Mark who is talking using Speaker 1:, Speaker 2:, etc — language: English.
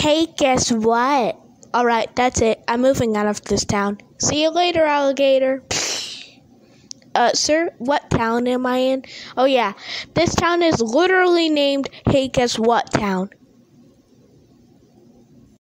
Speaker 1: Hey, guess what? Alright, that's it. I'm moving out of this town. See you later, alligator. Sir, what town am I in? Oh yeah, this town is literally named Hey, guess what town?